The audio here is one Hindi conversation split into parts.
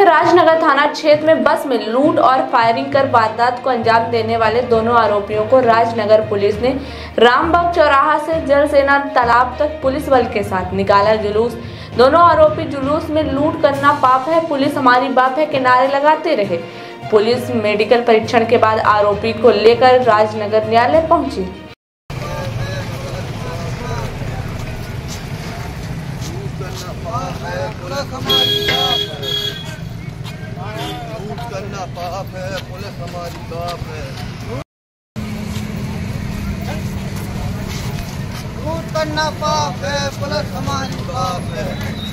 राजनगर थाना क्षेत्र में बस में लूट और फायरिंग कर वारदात को अंजाम देने वाले दोनों आरोपियों को राजनगर पुलिस ने रामबाग चौराहा से जल सेना तालाब तक पुलिस बल के साथ निकाला जुलूस। दोनों आरोपी जुलूस में लूट करना पाप है, पुलिस हमारी बाप है के नारे लगाते रहे। पुलिस मेडिकल परीक्षण के बाद आरोपी को लेकर राजनगर न्यायालय पहुंची। लूट करना पाप है, पुलिस हमारी बाप है। लूट करना पाप है, पुलिस हमारी बाप है।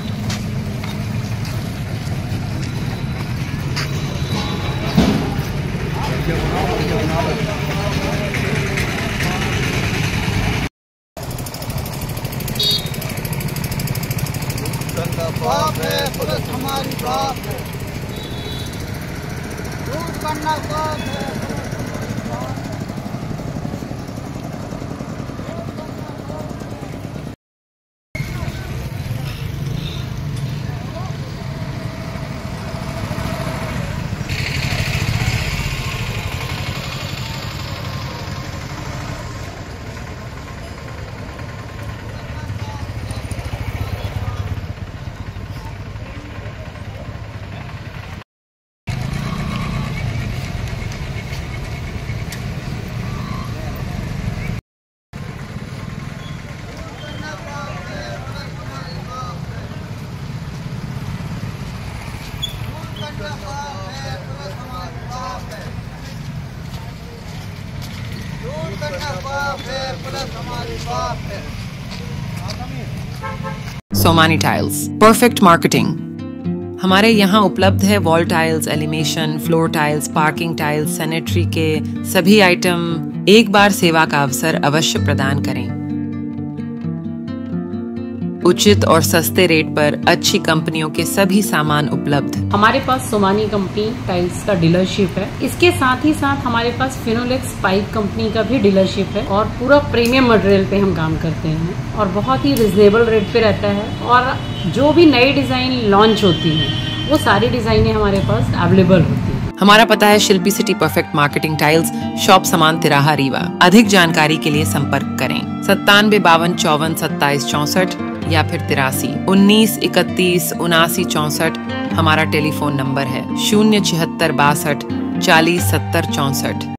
करना पाप है, पुलिस हमारी बाप है। लूट करना पाप है। Somany tiles, perfect marketing. हमारे यहाँ उपलब्ध है wall tiles, elevation, floor tiles, parking tiles, sanitary के सभी आइटम। एक बार सेवा का अवसर अवश्य प्रदान करें। उचित और सस्ते रेट पर अच्छी कंपनियों के सभी सामान उपलब्ध। हमारे पास सोमानी कंपनी टाइल्स का डीलरशिप है। इसके साथ ही साथ हमारे पास फिनोलेक्स पाइप कंपनी का भी डीलरशिप है और पूरा प्रीमियम मटेरियल पे हम काम करते हैं और बहुत ही रिजनेबल रेट पे रहता है। और जो भी नई डिजाइन लॉन्च होती है वो सारी डिजाइनें हमारे पास अवेलेबल होती है। हमारा पता है Shilpi city perfect marketing tiles, shop समान तिराहा रीवा। अधिक जानकारी के लिए संपर्क करें 97 52 54 27 64 या फिर 83 19 31 79 64। हमारा टेलीफोन नंबर है 076 62 40 70 64।